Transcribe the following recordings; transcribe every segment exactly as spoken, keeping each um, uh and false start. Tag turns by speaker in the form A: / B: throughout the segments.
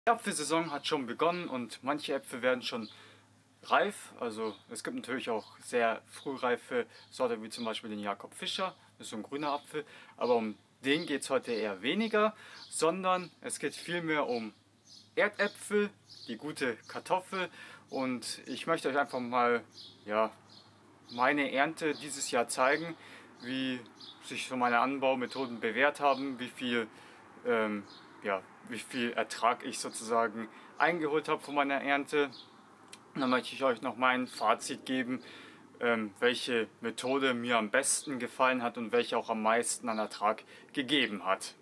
A: Die Apfelsaison hat schon begonnen und manche Äpfel werden schon reif. Also es gibt natürlich auch sehr frühreife Sorten wie zum Beispiel den Jakob Fischer, das ist so ein grüner Apfel. Aber um den geht es heute eher weniger, sondern es geht vielmehr um Erdäpfel, die gute Kartoffel. Und ich möchte euch einfach mal ja, meine Ernte dieses Jahr zeigen, wie sich so meine Anbaumethoden bewährt haben, wie viel ähm, ja, wie viel Ertrag ich sozusagen eingeholt habe von meiner Ernte. Und dann möchte ich euch noch mein Fazit geben, ähm, welche Methode mir am besten gefallen hat und welche auch am meisten an Ertrag gegeben hat.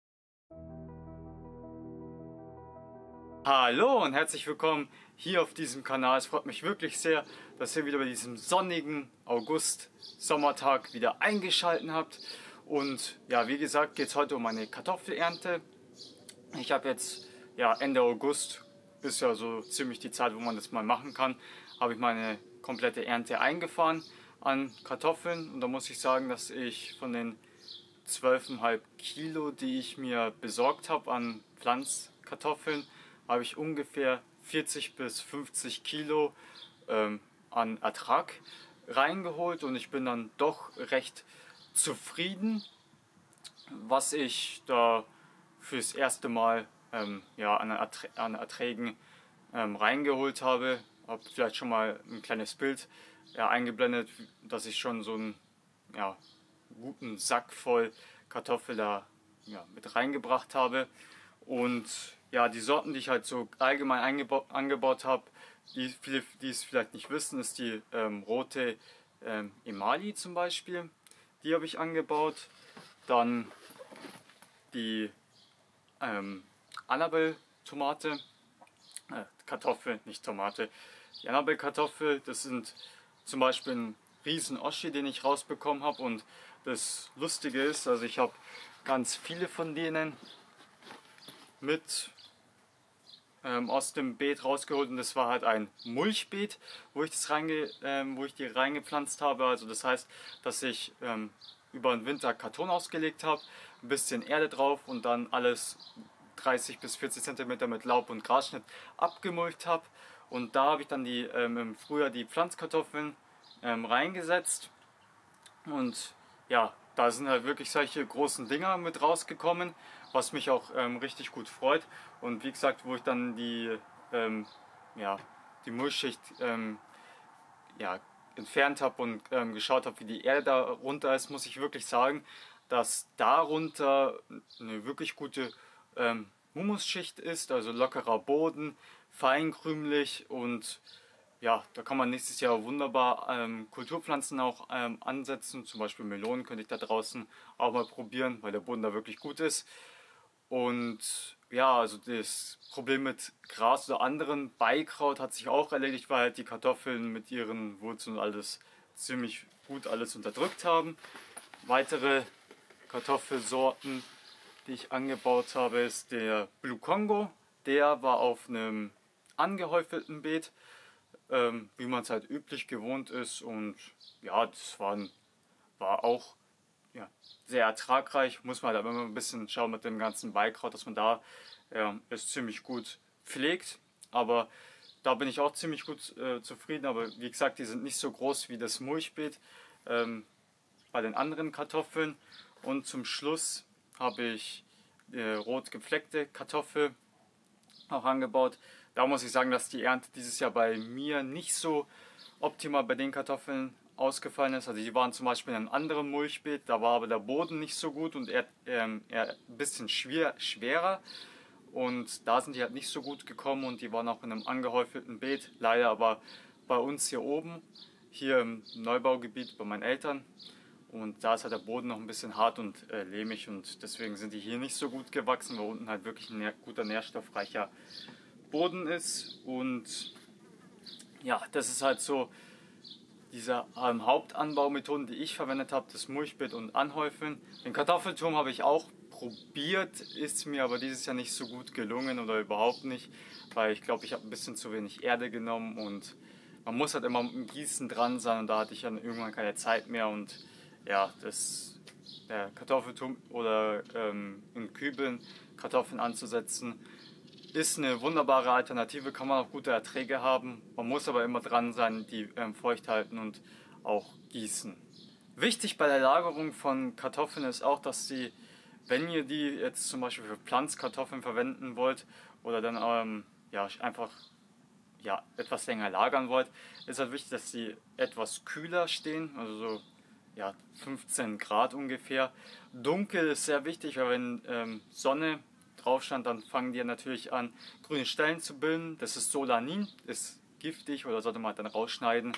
A: Hallo und herzlich willkommen hier auf diesem Kanal. Es freut mich wirklich sehr, dass ihr wieder bei diesem sonnigen August-Sommertag wieder eingeschaltet habt. Und ja, wie gesagt, geht es heute um eine Kartoffelernte. Ich habe jetzt, ja, Ende August, ist ja so ziemlich die Zeit, wo man das mal machen kann, habe ich meine komplette Ernte eingefahren an Kartoffeln. Und da muss ich sagen, dass ich von den zwölf Komma fünf Kilo, die ich mir besorgt habe an Pflanzkartoffeln, habe ich ungefähr vierzig bis fünfzig Kilo ähm, an Ertrag reingeholt. Und ich bin dann doch recht zufrieden, was ich da fürs erste Mal ähm, ja, an, Erträ an Erträgen ähm, reingeholt habe. Habe vielleicht schon mal ein kleines Bild ja, eingeblendet, dass ich schon so einen ja, guten Sack voll Kartoffel da ja, mit reingebracht habe. Und ja, die Sorten, die ich halt so allgemein angebaut habe, die viele, die es vielleicht nicht wissen, ist die ähm, rote ähm, Emali zum Beispiel. Die habe ich angebaut. Dann die ähm, Annabelle-Tomate, äh, Kartoffel, nicht Tomate, die Annabelle-Kartoffel, das sind zum Beispiel ein riesen Oschi, den ich rausbekommen habe. Und das Lustige ist, also ich habe ganz viele von denen mit ähm, aus dem Beet rausgeholt, und das war halt ein Mulchbeet, wo ich, das reinge, ähm, wo ich die reingepflanzt habe. Also das heißt, dass ich ähm, über den Winter Karton ausgelegt habe, ein bisschen Erde drauf und dann alles dreißig bis vierzig Zentimeter mit Laub und Grasschnitt abgemulcht habe. Und da habe ich dann die, ähm, im Frühjahr die Pflanzkartoffeln ähm, reingesetzt. Und ja, da sind halt wirklich solche großen Dinger mit rausgekommen, was mich auch ähm, richtig gut freut. Und wie gesagt, wo ich dann die, ähm, ja, die Mulchschicht ähm, ja, entfernt habe und ähm, geschaut habe, wie die Erde darunter ist, muss ich wirklich sagen, dass darunter eine wirklich gute ähm, Humusschicht ist, also lockerer Boden, feinkrümelig, und ja, da kann man nächstes Jahr wunderbar ähm, Kulturpflanzen auch ähm, ansetzen. Zum Beispiel Melonen könnte ich da draußen auch mal probieren, weil der Boden da wirklich gut ist. Und ja, also das Problem mit Gras oder anderen Beikraut hat sich auch erledigt, weil halt die Kartoffeln mit ihren Wurzeln und alles ziemlich gut alles unterdrückt haben. Weitere Kartoffelsorten, die ich angebaut habe, ist der Blue Congo. Der war auf einem angehäufelten Beet, ähm, wie man es halt üblich gewohnt ist, und ja, das war, war auch ja, sehr ertragreich. Muss man halt aber immer ein bisschen schauen mit dem ganzen Beikraut, dass man da ja, es ziemlich gut pflegt. Aber da bin ich auch ziemlich gut äh, zufrieden. Aber wie gesagt, die sind nicht so groß wie das Mulchbeet ähm, bei den anderen Kartoffeln. Und zum Schluss habe ich äh, rot gepflegte Kartoffel auch angebaut. Da muss ich sagen, dass die Ernte dieses Jahr bei mir nicht so optimal bei den Kartoffeln ausgefallen ist. Also die waren zum Beispiel in einem anderen Mulchbeet, da war aber der Boden nicht so gut und eher, ähm, eher ein bisschen schwer, schwerer. Und da sind die halt nicht so gut gekommen, und die waren auch in einem angehäufelten Beet. Leider aber bei uns hier oben, hier im Neubaugebiet bei meinen Eltern. Und da ist halt der Boden noch ein bisschen hart und äh, lehmig, und deswegen sind die hier nicht so gut gewachsen, weil unten halt wirklich ein nähr guter nährstoffreicher Boden ist. Und ja, das ist halt so diese ähm, Hauptanbaumethoden, die ich verwendet habe, das Mulchbeet und Anhäufeln. Den Kartoffelturm habe ich auch probiert, ist mir aber dieses Jahr nicht so gut gelungen oder überhaupt nicht, weil ich glaube, ich habe ein bisschen zu wenig Erde genommen, und man muss halt immer im Gießen dran sein, und da hatte ich dann irgendwann keine Zeit mehr. Und ja, das, der Kartoffelturm oder ähm, in Kübeln Kartoffeln anzusetzen, ist eine wunderbare Alternative, kann man auch gute Erträge haben. Man muss aber immer dran sein, die ähm, feucht halten und auch gießen. Wichtig bei der Lagerung von Kartoffeln ist auch, dass sie, wenn ihr die jetzt zum Beispiel für Pflanzkartoffeln verwenden wollt oder dann ähm, ja, einfach ja, etwas länger lagern wollt, ist halt wichtig, dass sie etwas kühler stehen, also so ja, fünfzehn Grad ungefähr. Dunkel ist sehr wichtig, weil wenn ähm, Sonne drauf stand, dann fangen die natürlich an, grüne Stellen zu bilden. Das ist Solanin, ist giftig oder sollte man halt dann rausschneiden.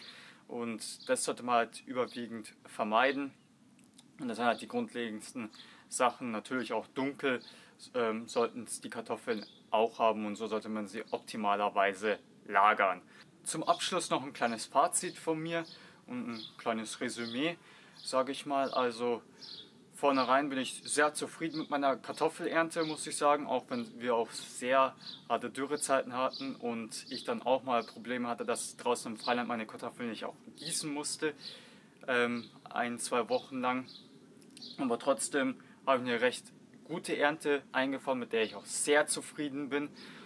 A: Und das sollte man halt überwiegend vermeiden. Und das sind halt die grundlegendsten Sachen. Natürlich auch dunkel ähm, sollten es die Kartoffeln auch haben und so sollte man sie optimalerweise lagern. Zum Abschluss noch ein kleines Fazit von mir und ein kleines Resümee, sage ich mal. Also vornherein bin ich sehr zufrieden mit meiner Kartoffelernte, muss ich sagen, auch wenn wir auch sehr harte Dürrezeiten hatten und ich dann auch mal Probleme hatte, dass draußen im Freiland meine Kartoffeln nicht auch gießen musste, ähm, ein, zwei Wochen lang. Aber trotzdem habe ich eine recht gute Ernte eingefahren, mit der ich auch sehr zufrieden bin.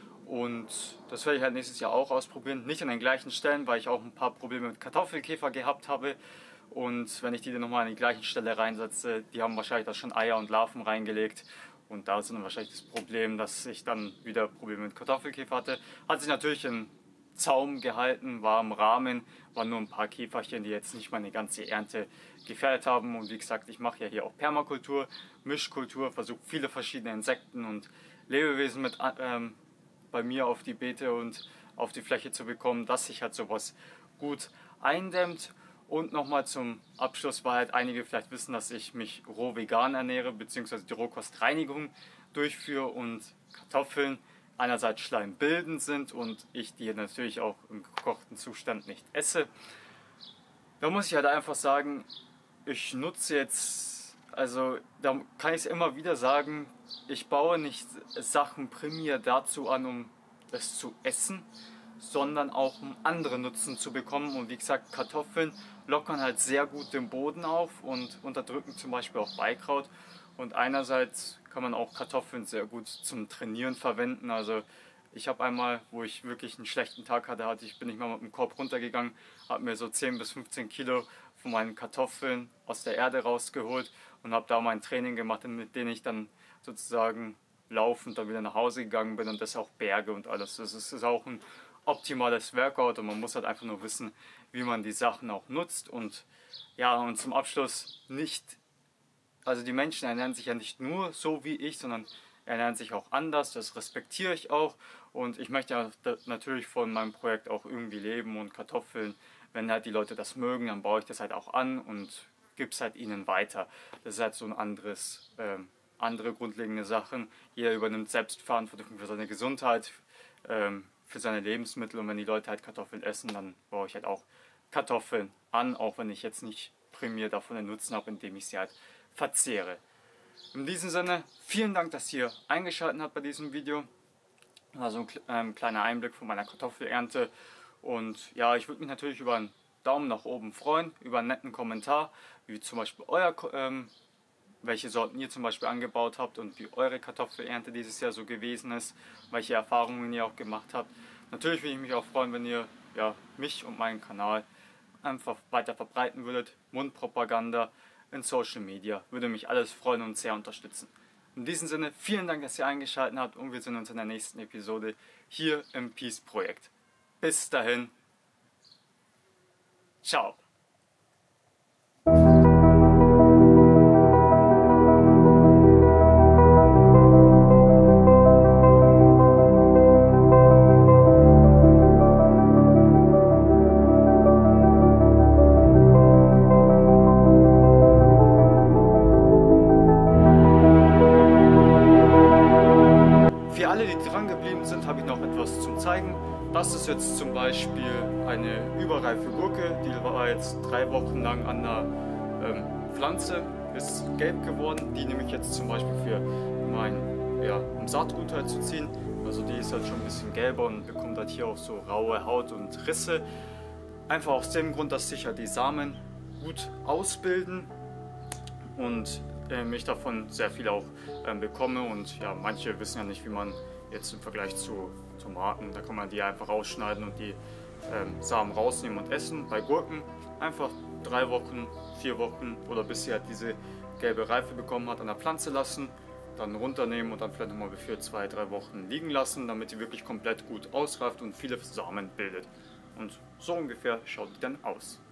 A: Und das werde ich halt nächstes Jahr auch ausprobieren. Nicht an den gleichen Stellen, weil ich auch ein paar Probleme mit Kartoffelkäfer gehabt habe. Und wenn ich die dann nochmal an die gleiche Stelle reinsetze, die haben wahrscheinlich da schon Eier und Larven reingelegt. Und da ist dann wahrscheinlich das Problem, dass ich dann wieder Probleme mit Kartoffelkäfer hatte. Hat sich natürlich in Zaum gehalten, war im Rahmen, waren nur ein paar Käferchen, die jetzt nicht meine ganze Ernte gefährdet haben. Und wie gesagt, ich mache ja hier auch Permakultur, Mischkultur, versuche viele verschiedene Insekten und Lebewesen mit ähm, bei mir auf die Beete und auf die Fläche zu bekommen, dass sich halt sowas gut eindämmt. Und nochmal zum Abschluss, weil halt einige vielleicht wissen, dass ich mich roh vegan ernähre, beziehungsweise die Rohkostreinigung durchführe und Kartoffeln einerseits schleimbildend sind und ich die natürlich auch im gekochten Zustand nicht esse. Da muss ich halt einfach sagen, ich nutze jetzt, also da kann ich es immer wieder sagen, ich baue nicht Sachen primär dazu an, um es zu essen, sondern auch um andere Nutzen zu bekommen. Und wie gesagt, Kartoffeln lockern halt sehr gut den Boden auf und unterdrücken zum Beispiel auch Beikraut. Und einerseits kann man auch Kartoffeln sehr gut zum Trainieren verwenden. Also ich habe einmal, wo ich wirklich einen schlechten Tag hatte, hatte ich, bin ich mal mit dem Korb runtergegangen, habe mir so zehn bis fünfzehn Kilo von meinen Kartoffeln aus der Erde rausgeholt und habe da mein Training gemacht, mit dem ich dann sozusagen laufend dann wieder nach Hause gegangen bin und das auch Berge und alles. Das ist, ist auch ein optimales Workout und man muss halt einfach nur wissen, wie man die Sachen auch nutzt. Und ja, und zum Abschluss nicht, also die Menschen ernähren sich ja nicht nur so wie ich, sondern ernähren sich auch anders, das respektiere ich auch und ich möchte ja natürlich von meinem Projekt auch irgendwie leben und Kartoffeln, wenn halt die Leute das mögen, dann baue ich das halt auch an und gebe es halt ihnen weiter. Das ist halt so ein anderes, ähm, andere grundlegende Sachen. Jeder übernimmt Selbstverantwortung für seine Gesundheit, ähm, für seine Lebensmittel und wenn die Leute halt Kartoffeln essen, dann baue ich halt auch Kartoffeln an, auch wenn ich jetzt nicht primär davon den Nutzen habe, indem ich sie halt verzehre. In diesem Sinne, vielen Dank, dass ihr eingeschaltet habt bei diesem Video. Also ein ähm, kleiner Einblick von meiner Kartoffelernte. Und ja, ich würde mich natürlich über einen Daumen nach oben freuen, über einen netten Kommentar, wie zum Beispiel euer, ähm, welche Sorten ihr zum Beispiel angebaut habt und wie eure Kartoffelernte dieses Jahr so gewesen ist, welche Erfahrungen ihr auch gemacht habt. Natürlich würde ich mich auch freuen, wenn ihr ja, mich und meinen Kanal einfach weiter verbreiten würdet. Mundpropaganda in Social Media würde mich alles freuen und sehr unterstützen. In diesem Sinne, vielen Dank, dass ihr eingeschaltet habt und wir sehen uns in der nächsten Episode hier im Peace Projekt. Bis dahin, ciao. Für alle, die dran geblieben sind, habe ich noch etwas zum Zeigen. Das ist jetzt zum Beispiel eine überreife Gurke, die war jetzt drei Wochen lang an der ähm, Pflanze, ist gelb geworden. Die nehme ich jetzt zum Beispiel für mein, ja, um Saatgut halt zu ziehen. Also die ist halt schon ein bisschen gelber und bekommt halt hier auch so raue Haut und Risse. Einfach aus dem Grund, dass sich ja die Samen gut ausbilden und ich davon sehr viel auch ähm, bekomme und ja, manche wissen ja nicht, wie man jetzt im Vergleich zu Tomaten. Da kann man die einfach rausschneiden und die ähm, Samen rausnehmen und essen. Bei Gurken einfach drei Wochen, vier Wochen oder bis sie halt diese gelbe Reife bekommen hat an der Pflanze lassen, dann runternehmen und dann vielleicht nochmal für zwei, drei Wochen liegen lassen, damit die wirklich komplett gut ausreift und viele Samen bildet. Und so ungefähr schaut die dann aus.